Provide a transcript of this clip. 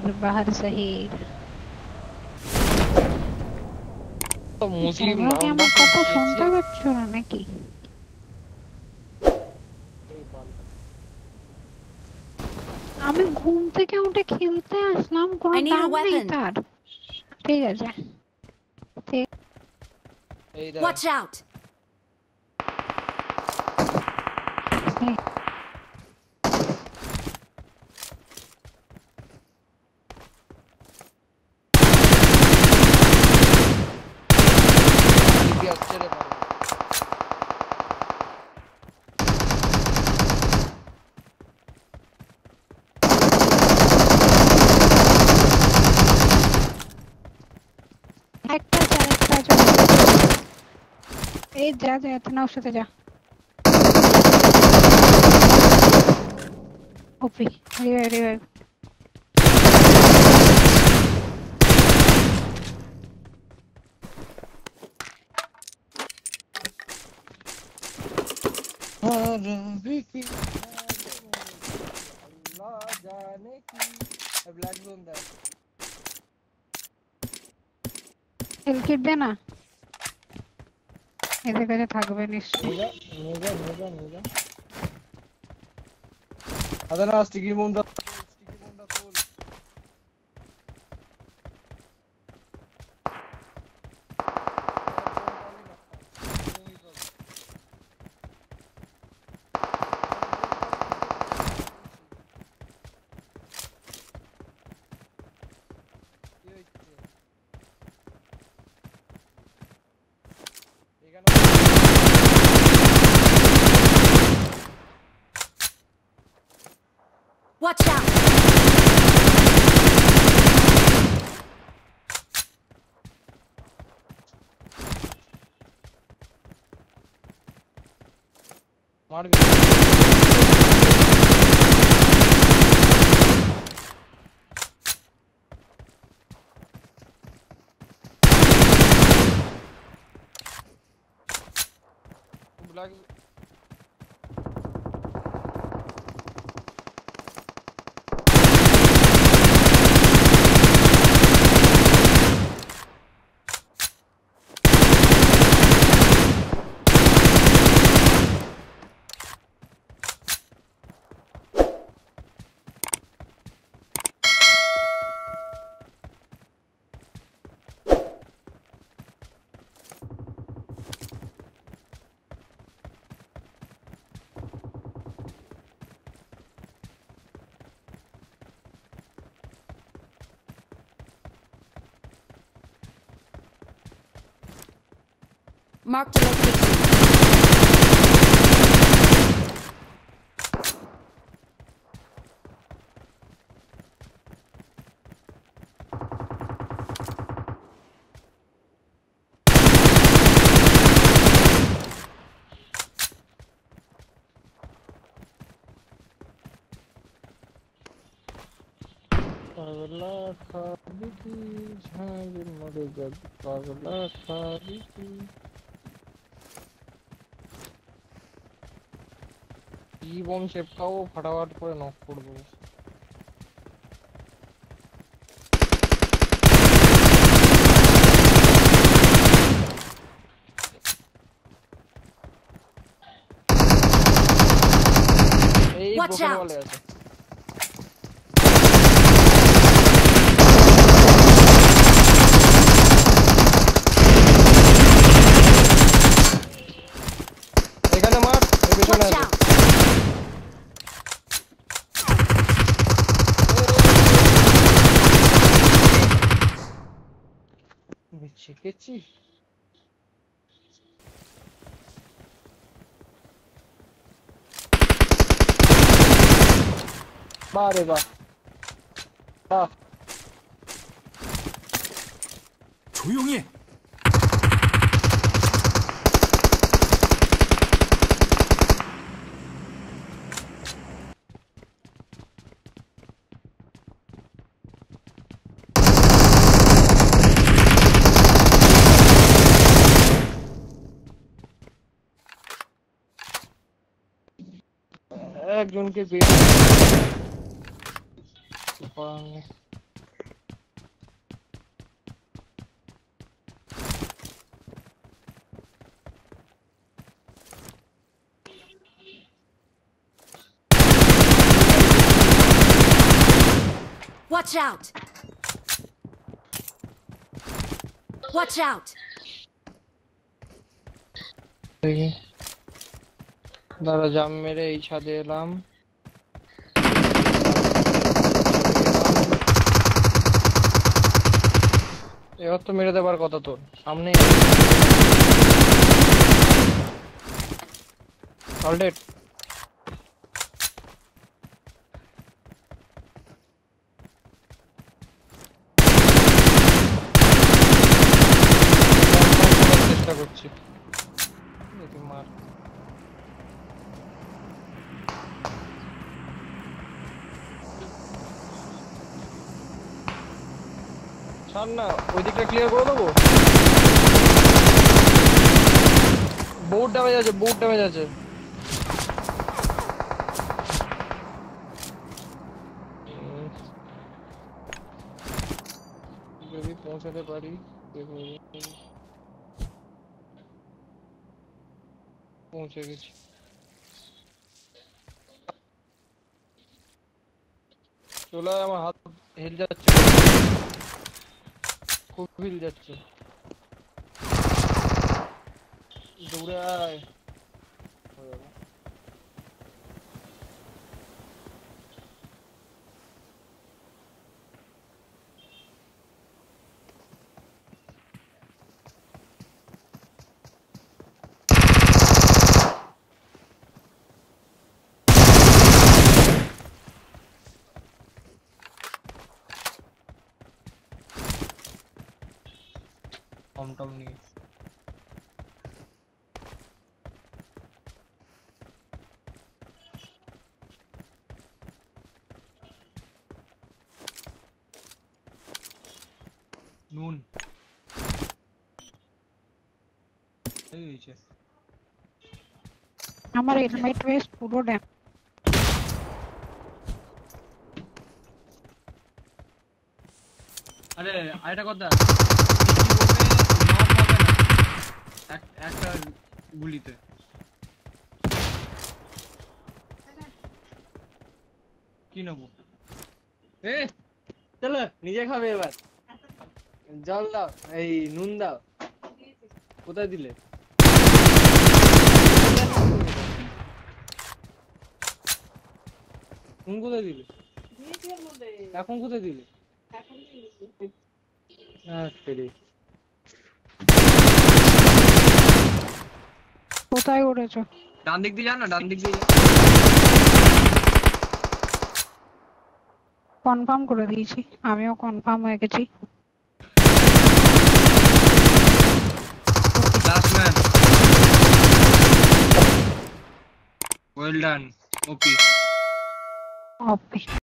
बाहर शहीद तो मुस्लिम তোমরা কি আমার কথা শুনতে পাচ্ছ না নাকি আমি ঘুম থেকে উঠে খেলতে আসলাম কোনো দাম নেই তার ঠিক আছে Watch out! ए जा जा इतना उससे जा ओपी रिवाइव अल्लाह जाने की ब्लैक जोन दा हिल किट देना এদের কাছে থাকবে নিশ্চয়ই নেগা আদানা স্টিকি মুন্ডা তোল Watch out! मार गया ब्लैक Marked a location. पगला खाली की झांग मर गद पगला खाली की ई बम शेपकाओ फटाफट করে নক করে দেবো এই ব্রোকেন ওয়ালে আছে এখানে মার এই পেছনে আছে বিচ্ছিকেছি বারে বাহ বাহ 조용히 해. একজনকে Watch out! Watch out! দেখি দাঁড়া জাম মেরে এই ছাদে এলাম এবার তো মেরে দেবার কথা তোর সামনে সল্টেড চেষ্টা করছি দেখি মার ছাড় না ওই দিকটা ক্লিয়ার করে দেবো বহুত ড্যামেজ আছে যদি পৌঁছাতে পারি পৌঁছে গেছি চলে আয় আমার হাত হেল যাচ্ছে খুব হিল যাচ্ছে দৌড়ে আয় হয়ে গেল টমটম নিয়ে নুন এই হয়েছে আমার হেলমেট ওয়েস্ট পুরো ড্যাম আরে আরেকটা কথা একটা গুলিতে কি নেবো চলো নিজে খাবে এবার জল দাও এই নুন দাও কোথায় দিলে নুন কোথায় দিলে এখন কোথায় দিলে কোথায় উড়েছো ডান দিক দিয়ে যান না ডান দিক দিয়ে কনফার্ম করে দিয়েছি আমিও কনফার্ম হয়ে গেছি last man well done OP ওকে